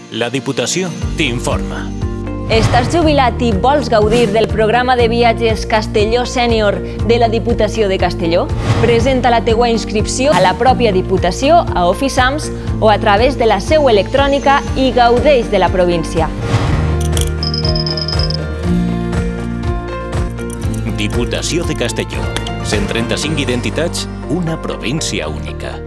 La Diputació t'informa. Estàs jubilat i vols gaudir del programa de viatges Castelló Sènior de la Diputació de Castelló? Presenta la teua inscripció a la pròpia Diputació, a Oficams o a través de la seu electrònica i gaudeix de la província. Diputació de Castelló. 135 identitats, una província única.